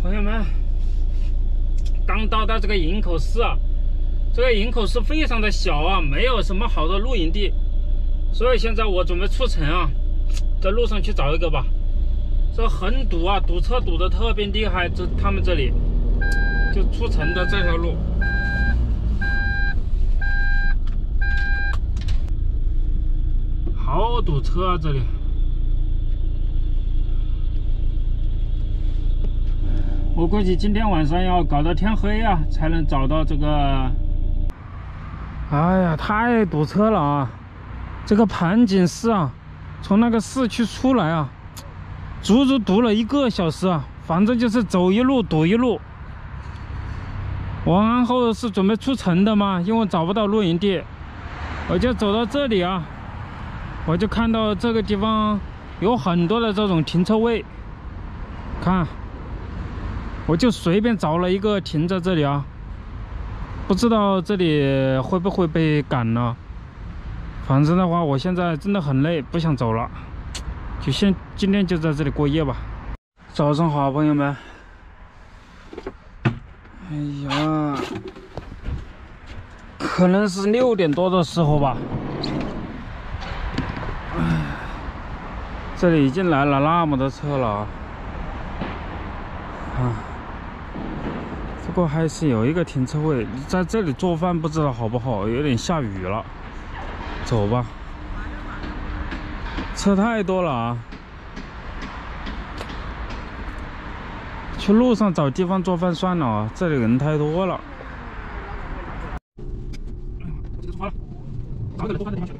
朋友们，刚到这个营口市啊，这个营口市非常的小啊，没有什么好的露营地，所以现在我准备出城啊，在路上去找一个吧。这很堵啊，堵车堵得特别厉害，他们这里就出城的这条路，好堵车啊这里。我估计今天晚上要搞到天黑啊，才能找到这个。哎呀，太堵车了啊！这个盘锦市啊，从那个市区出来啊，足足堵了1个小时啊，反正就是走一路堵一路。我然后是准备出城的嘛，因为找不到露营地，我就走到这里啊，我就看到这个地方有很多的这种停车位，看。我就随便找了一个停在这里啊，不知道这里会不会被赶呢？反正的话，我现在真的很累，不想走了，就今天就在这里过夜吧。早上好，朋友们。哎呀，可能是6点多的时候吧。哎，这里已经来了那么多车了啊。不过还是有一个停车位，在这里做饭不知道好不好，有点下雨了。走吧，车太多了啊！去路上找地方做饭算了啊，这里人太多了。这个出发了，找一个人做饭的地方去。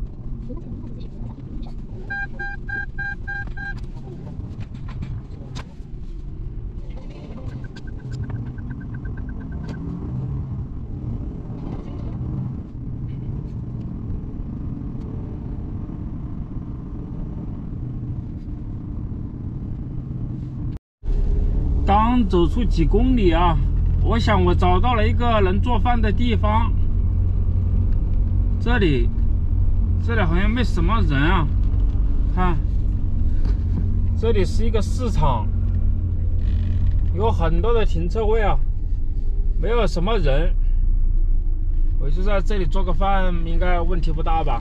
刚走出几公里啊，我想我找到了一个能做饭的地方。这里好像没什么人啊，看，这里是一个市场，有很多的停车位啊，没有什么人。我就在这里做个饭，应该问题不大吧？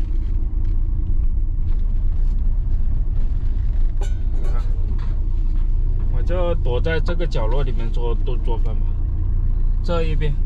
就躲在这个角落里面做饭吧。这一边，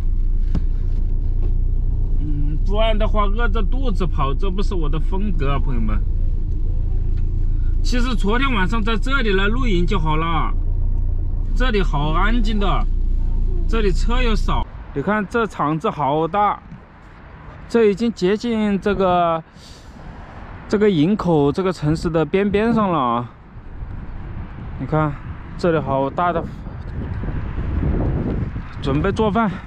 不然的话饿着肚子跑，这不是我的风格啊，朋友们。其实昨天晚上在这里来露营就好了，这里好安静的，这里车又少。你看这场子好大，这已经接近这个营口这个城市的边上了啊。你看。这里好大的，准备做饭。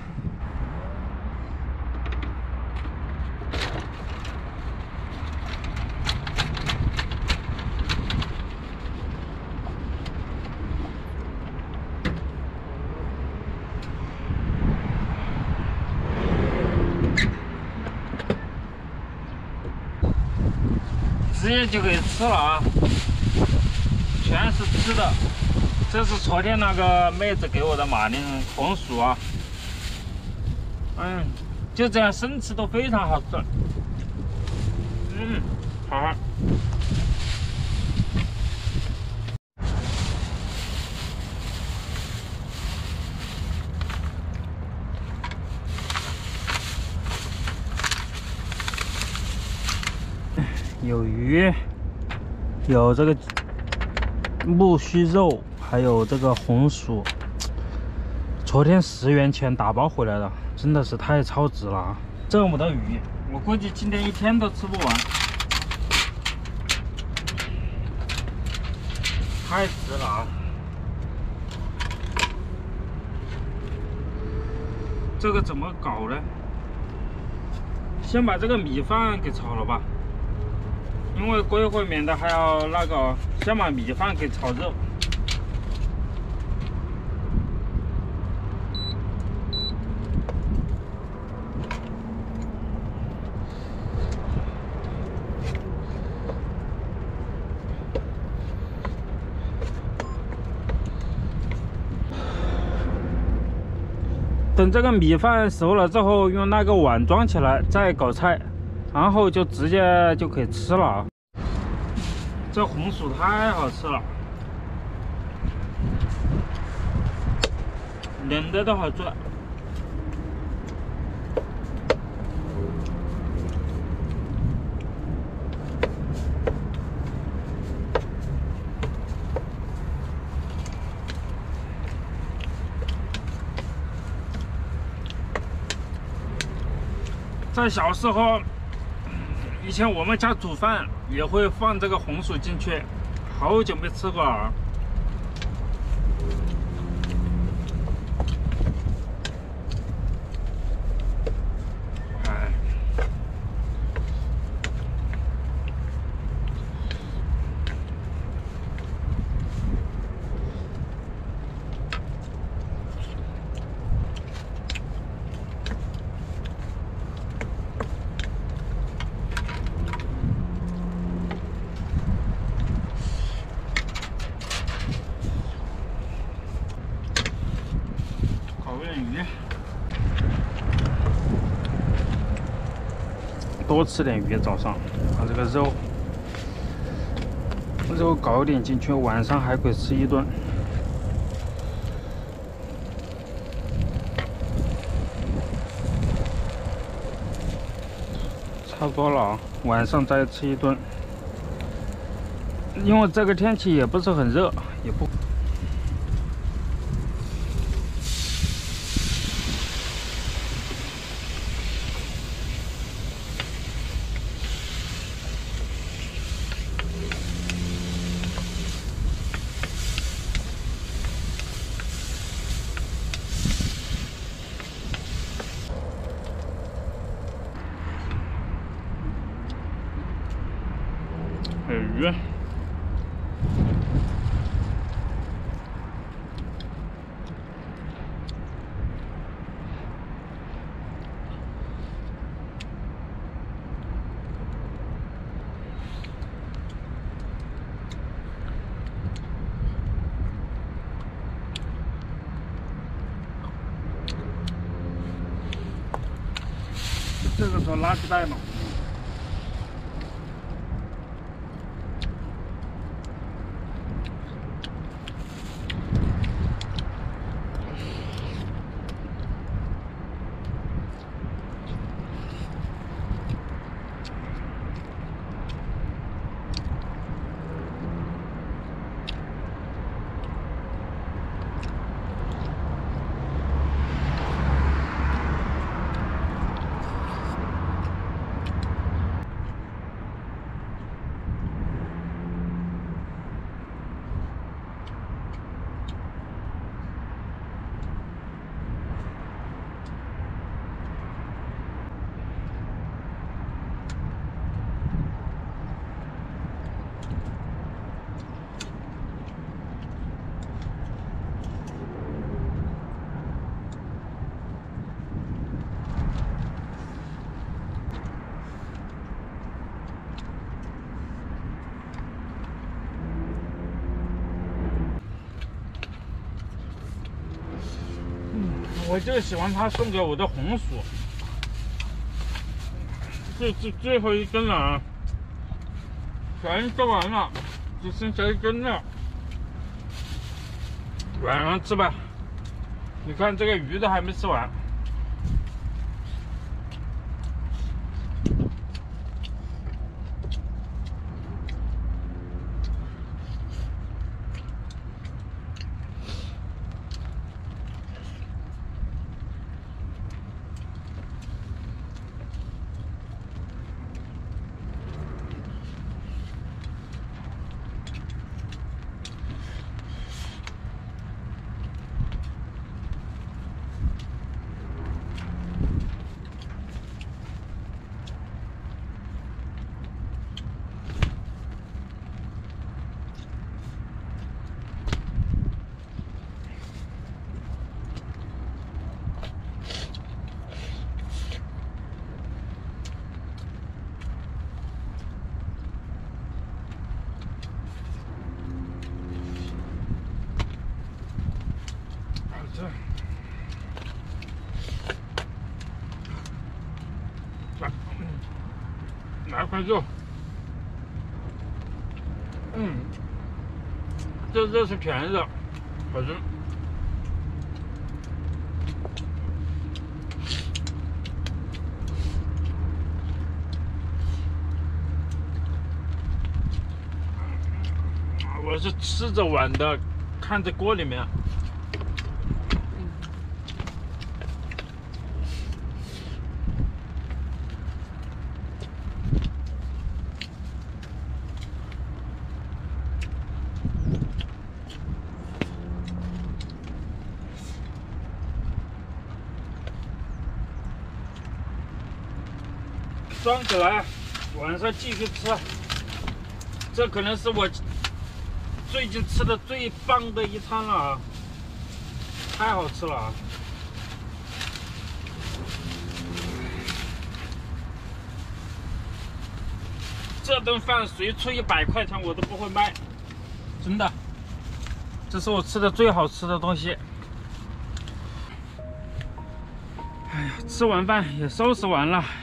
直接就给吃了啊，全是吃的。这是昨天那个妹子给我的马铃红薯啊，就这样生吃都非常好吃，好。有鱼，有这个木须肉。还有这个红薯，昨天10元钱打包回来的，真的是太超值了啊！这么多鱼，我估计今天一天都吃不完，太值了啊！这个怎么搞呢？先把这个米饭给炒了吧，因为过一会儿免得还要那个，先把米饭给炒热。 等这个米饭熟了之后，用那个碗装起来，再搞菜，然后就直接就可以吃了啊！这红薯太好吃了，冷的都好做。在小时候，以前我们家煮饭也会放这个红薯进去，好久没吃过了。哎，鱼，多吃点鱼，早上把这个肉搞点进去，晚上还可以吃一顿。差不多了啊，晚上再吃一顿。因为这个天气也不是很热，也不。还有鱼。这个做垃圾袋嘛。我就喜欢他送给我的红薯，最后一根了啊，全吃完了，只剩下一根了，晚上吃吧。你看这个鱼都还没吃完。 来块肉。这肉是甜肉，好吃。我是吃着碗的，看着锅里面。装起来，晚上继续吃。这可能是我最近吃的最棒的一餐了啊！太好吃了啊！这顿饭谁出100块钱我都不会卖，真的。这是我吃的最好吃的东西。哎呀，吃完饭也收拾完了。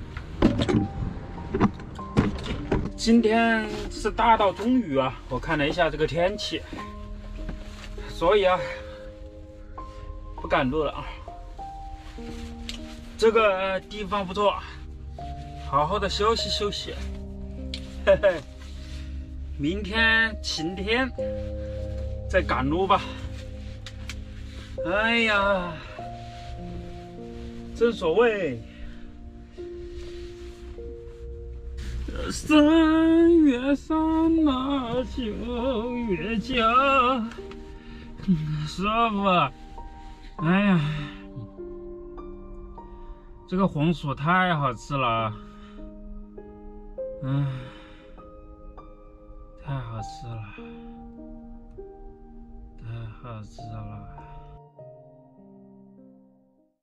今天是大到中雨啊！我看了一下这个天气，所以啊，不赶路了啊。这个地方不错，好好的休息休息。嘿嘿，明天晴天再赶路吧。哎呀，正所谓。3月3那秋月佳，师傅，哎呀，这个红薯太好吃了，太好吃了，太好吃了。